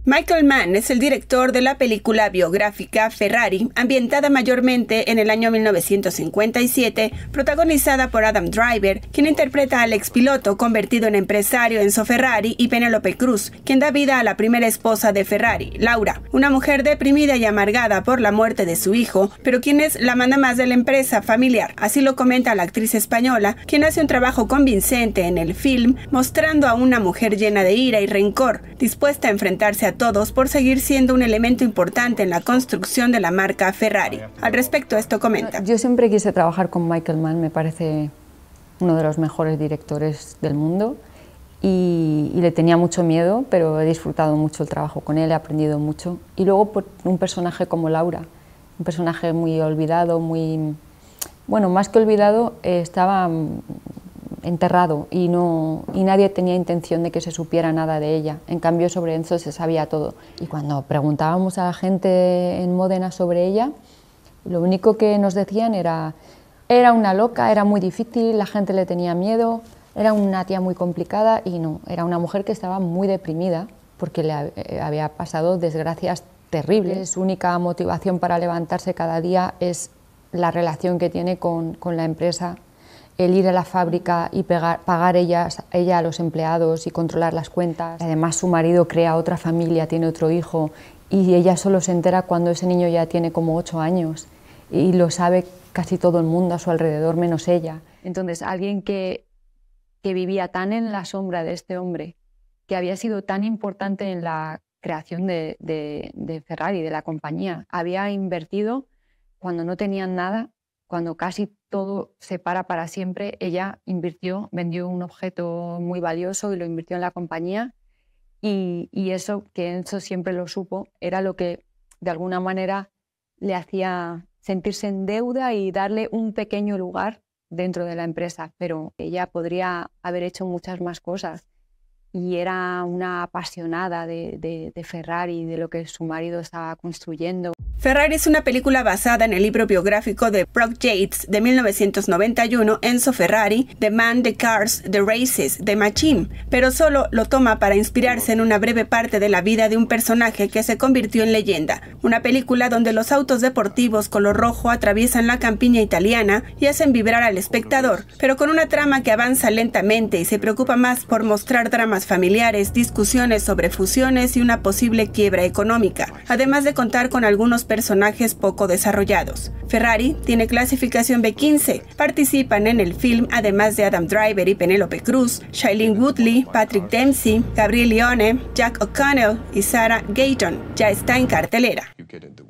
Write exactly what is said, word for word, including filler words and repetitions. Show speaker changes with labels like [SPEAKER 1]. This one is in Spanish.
[SPEAKER 1] Michael Mann es el director de la película biográfica Ferrari, ambientada mayormente en el año mil novecientos cincuenta y siete, protagonizada por Adam Driver, quien interpreta al expiloto convertido en empresario Enzo Ferrari, y Penélope Cruz, quien da vida a la primera esposa de Ferrari, Laura, una mujer deprimida y amargada por la muerte de su hijo, pero quien es la mandamás de la empresa familiar. Así lo comenta la actriz española, quien hace un trabajo convincente en el film, mostrando a una mujer llena de ira y rencor, dispuesta a enfrentarse a todos por seguir siendo un elemento importante en la construcción de la marca Ferrari. Al respecto, esto comenta.
[SPEAKER 2] Yo siempre quise trabajar con Michael Mann, me parece uno de los mejores directores del mundo y, y le tenía mucho miedo, pero he disfrutado mucho el trabajo con él, he aprendido mucho. Y luego por un personaje como Laura, un personaje muy olvidado, muy... Bueno, más que olvidado, eh, estaba enterrado y, no, y nadie tenía intención de que se supiera nada de ella. En cambio, sobre Enzo se sabía todo. Y cuando preguntábamos a la gente en Módena sobre ella, lo único que nos decían era, era una loca, era muy difícil, la gente le tenía miedo, era una tía muy complicada y no, era una mujer que estaba muy deprimida porque le eh, había pasado desgracias terribles. Su única motivación para levantarse cada día es la relación que tiene con, con la empresa, el ir a la fábrica y pegar, pagar ella, ella a los empleados y controlar las cuentas. Además, su marido crea otra familia, tiene otro hijo y ella solo se entera cuando ese niño ya tiene como ocho años y lo sabe casi todo el mundo a su alrededor, menos ella. Entonces, alguien que, que vivía tan en la sombra de este hombre, que había sido tan importante en la creación de, de, de Ferrari, de la compañía, había invertido cuando no tenían nada, cuando casi todo se para para siempre, ella invirtió, vendió un objeto muy valioso y lo invirtió en la compañía y, y eso, que Enzo siempre lo supo, era lo que de alguna manera le hacía sentirse en deuda y darle un pequeño lugar dentro de la empresa, pero ella podría haber hecho muchas más cosas y era una apasionada de, de, de Ferrari, de lo que su marido estaba construyendo.
[SPEAKER 1] Ferrari es una película basada en el libro biográfico de Brooke Yates de mil novecientos noventa y uno, Enzo Ferrari, The Man, The Cars, The Races, The Machine, pero solo lo toma para inspirarse en una breve parte de la vida de un personaje que se convirtió en leyenda. Una película donde los autos deportivos color rojo atraviesan la campiña italiana y hacen vibrar al espectador, pero con una trama que avanza lentamente y se preocupa más por mostrar dramas familiares, discusiones sobre fusiones y una posible quiebra económica, además de contar con algunos personajes poco desarrollados. Ferrari tiene clasificación B quince. Participan en el film, además de Adam Driver y Penélope Cruz, Shailene Woodley, Patrick Dempsey, Gabriel Leone, Jack O'Connell y Sarah Gayton. Ya está en cartelera.